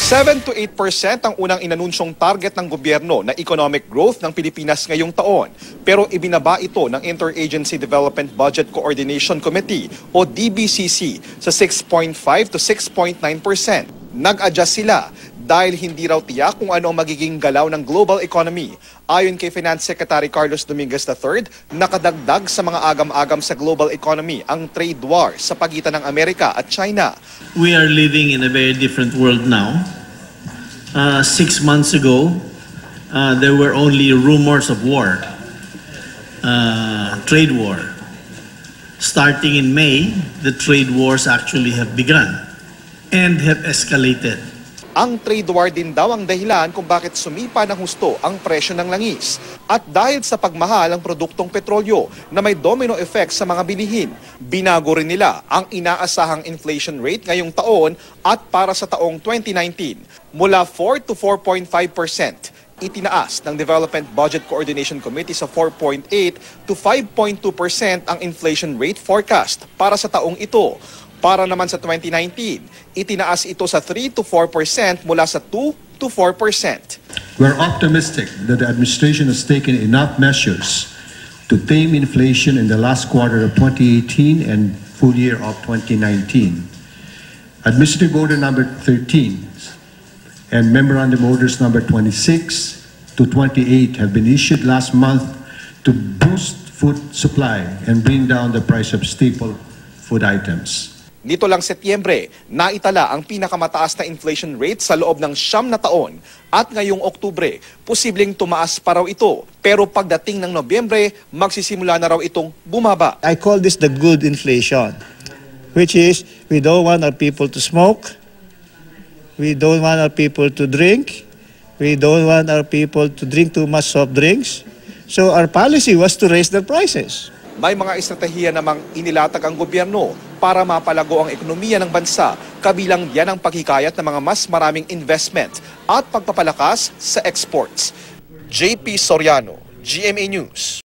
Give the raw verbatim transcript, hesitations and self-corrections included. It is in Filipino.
seven to eight percent ang unang inanunsyong target ng gobyerno na economic growth ng Pilipinas ngayong taon. Pero ibinaba ito ng Interagency Development Budget Coordination Committee o D B C C sa six point five to six point nine percent. Nag-adjust sila dahil hindi raw tiyak kung ano ang magiging galaw ng global economy. Ayon kay Finance Secretary Carlos Dominguez the third, nakadagdag sa mga agam-agam sa global economy ang trade war sa pagitan ng Amerika at China. We are living in a very different world now. Uh, six months ago, uh, there were only rumors of war, uh, trade war. Starting in May, the trade wars actually have begun and have escalated. Ang trade war din daw ang dahilan kung bakit sumipa ng husto ang presyo ng langis. At dahil sa pagmahal ng produktong petrolyo na may domino effect sa mga bilihin, binago rin nila ang inaasahang inflation rate ngayong taon at para sa taong twenty nineteen. Mula four to four point five percent, itinaas ng Development Budget Coordination Committee sa four point eight to five point two percent ang inflation rate forecast para sa taong ito. Para naman sa twenty nineteen, itinaas ito sa three to four percent mula sa two to four percent. We're optimistic that the administration has taken enough measures to tame inflation in the last quarter of twenty eighteen and full year of twenty nineteen. Administrative Order number thirteen and Memorandum Orders number twenty-six to twenty-eight have been issued last month to boost food supply and bring down the price of staple food items. Nito lang Setyembre, naitala ang pinakamataas na inflation rate sa loob ng siyam na taon at ngayong Oktubre, posibleng tumaas pa raw ito. Pero pagdating ng Nobyembre, magsisimula na raw itong bumaba. I call this the good inflation, which is we don't want our people to smoke, we don't want our people to drink, we don't want our people to drink too much soft drinks. So our policy was to raise their prices. May mga estratehiya namang inilatag ang gobyerno para mapalago ang ekonomiya ng bansa, kabilang yan ang paghikayat ng mga mas maraming investment at pagpapalakas sa exports. J P Soriano, G M A News.